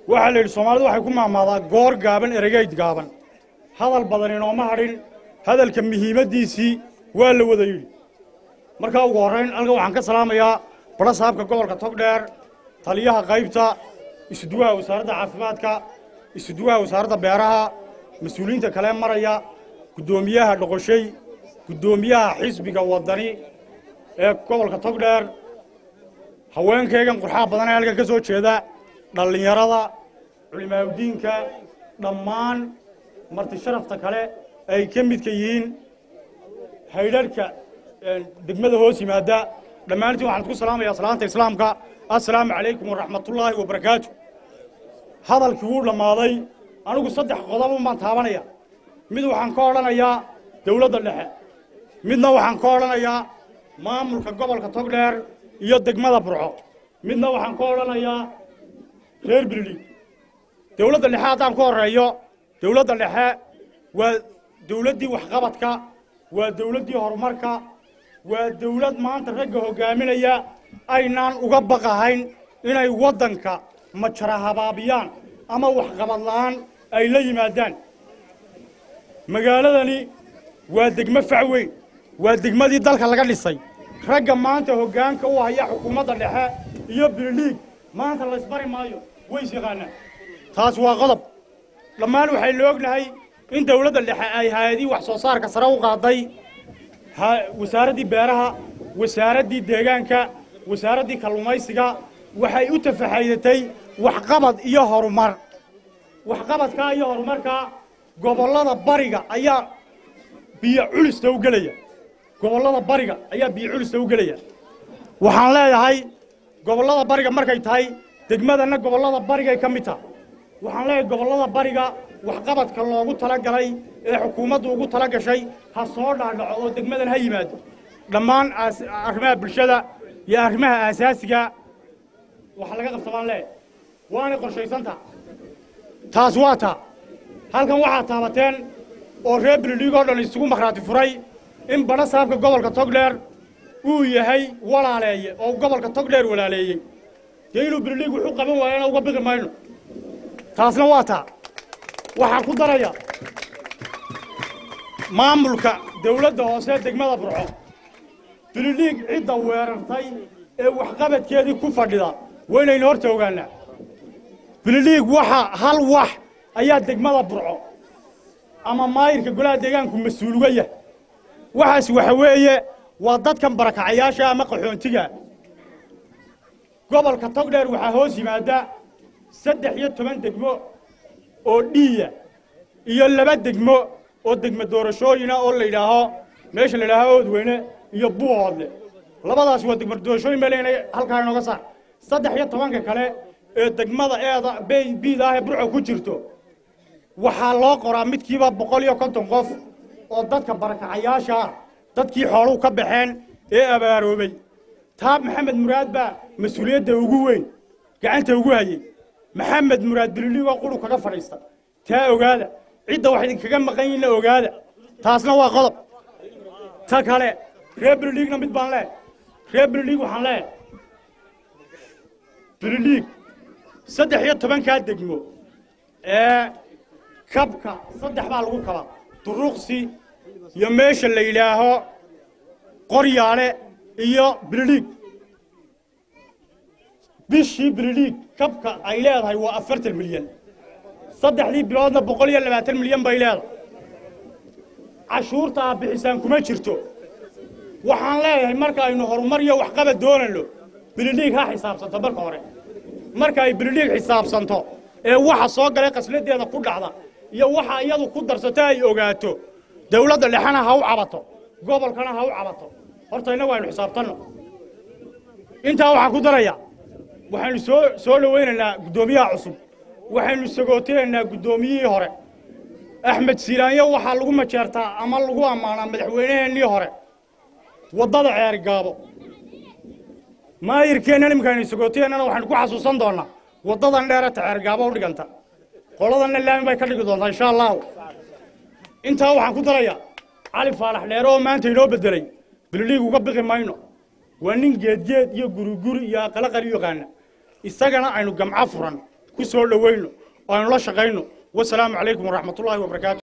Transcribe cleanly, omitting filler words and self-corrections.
waxa la yiri Soomaalidu waxay ku maamaadaa goor gaaban eregayd gaaban hadal badan inooma harin hadalka muhiimadiisii waa la wada yiri marka ugu horeyn alga waxaan ka salaamayaa baraha saabka gobolka Togdheer taliyaha qaybta isuduwaha wasaaradda caafimaadka isuduwaha wasaaradda beeraha mas'uuliyiinta kale maraya gudoomiyaha dhaqoshay gudoomiyaha xisbiga wadani ee gobolka Togdheer haweenkaygan qurxaa badan ee halka ka soo jeeda dhalinyarada culimaawidiinka dhammaan marti sharafta kale ay ka mid ka yihiin haydarka degmada hoos yimaada dhammaantiin waxaan ku salaamayaa salaanta islaamka assalaamu calaykum waraxmatullaahi wabarakaatuh hadalkii wuu dhamaaday anigu saddex qodob baan taabanaya mid waxaan ka oranayaa dawladda dhexe midna waxaan ka oranayaa maamulka gobolka Togdheer iyo degmada Burco midna waxaan ka oranayaa reer Bilili dawladda dhexe hadaan ka horeeyo dawladda dhexe waa dawladdii waxqabadka waa dawladdii horumarka waa dawlad maanta ragga hogaaminaya aynaan uga baqahayn inay wadanka majara habaabiyaan ama waxqabad la'aan ay la yimaadaan magaaladani waa degmo fac weyn waa degmadii dalka laga dhisay ragga maanta hoggaanka u haya xukuumadda dhexe iyo Bilili maanta la isbari maayo way shaqaana taas waa qodob dhammaan waxay la ognahay in dawladda dhexe ay hay'adii wax soo saarka sare u qaaday wasaaradii beeraha wasaaradii deegaanka wasaaradii kalluumaysiga waxay u tafaxaydatay waxqabad iyo horumar waxqabadka iyo horumarka gobolada bariga ayaa biyo culista u galaya gobolada bariga ayaa biyo culista u galaya waxaan leeyahay gobolada bariga markay tahay degmadana gobolada bariga ay ka mid tahay waxaan leeyahay gobolada bariga waxqabadka loogu talagalay ee xukuumaddu ugu tala gashay ha soo dhaadhaco oo degmadan ha yimaado dhammaan arrimaha bulshada iyo arrimaha aasaasiga waxa laga qabta baan leeyahay waana qorshaysanta taas waa taa halkan waxaa taabateen oo reer Bilili oo dhan isugu maqraati furay in baraha saabka gobolka Togdheer uu yahay walaaleeye oo gobolka Togdheer walaaleeyay inuu Bilili wuxuu qaban waayana uga bixi mayno taasna waa taa waxaan ku daraya maamulka dawladda hoose degmada Burco Bilili cidda weerartay ee waxqabadkeedii ku fadhida waynayna horta ogaanaa Bilili waxa hal wax ayaa degmada Burco ama maayirka golaha deegaanku mas'uul uga yahay waxaas waxa weeye waa dadkan barakacayaasha ama qaxoontiga gobolka Togdheer waxa hoos yimaada 13 degmo oo dhiya iyo 2 degmo oo degmo doorashooyina oo la yiraaho meesha la yiraaho Oodweyne iyo Buuhoodle labadaas waa degmo doorashooyin meeleenay halka inooga saar 13 kale ee degmada eeda biida ah Burco ku jirto waxa loo qoraa midkiiba 150 qof oo dadka barakacayaasha dadkii xooluhu ka baxeen ee abaaroobay taab maxamed muraad baa mas'uuliyadda ugu weyn gacanta ugu hayay maxamed muraad Bilili waa quru kaga fadhiista taa ogaada cidda wax idin kaga maqan yihiin ogaada taasna waa qodob ta kale reer Bilili mid baan leeyahay reer Bilili waxaan leeyahay Bilili 13 ka degmo ee kabka saddex baa lagu kala duruqsi iyo meesha la yiraaho qoryaale iyo Bilili bishii Bilili kabka ay leedahay waa 40 milyan saddexdii biloodna 120 milyan bay leedahay cashuurta bixisaan kuma jirto waxaan leeyahay marka aynu horumar iyo waxqabad doonayno Bilili ha xisaabsanto marka hore marka ay Bilili xisaabsanto ee waxa soo galay qasnadeeda ku dhacda iyo waxa iyadu ku darsatay ay ogaato dawladda dhexana ha u cabato gobolkana ha u cabato horta inagu aynu xisaabtano inta waxa ku daraya waxaanu soo dhaweynaynaa gudoomiyaha cusub waxaanu sagooteynaa gudoomiyihii hore Axmed Siiraanyo waxa lagu majeertaa ama lagu amaanaa madaxweynaheenii hore wadada ceer gaabo maayirkeena nimkaani sagooteynana waxaan ku xasuusan doonaa wadadan dheer ee ceer gaabo u dhiganta qoladan laami bay ka dhigi doontaa insha Allah inta waxaan ku daraya cali faalax dheer oo maanta inoo bedelay Bilili uga bixi mayno waa nin geedgeed iyo guriguri iyo aqal qali yaqaan isagana aynu gamca furan ku soo dhaweyno oo aynu la shaqeyno wasalaamu calaykum waraxmatullaahi wabarakaatu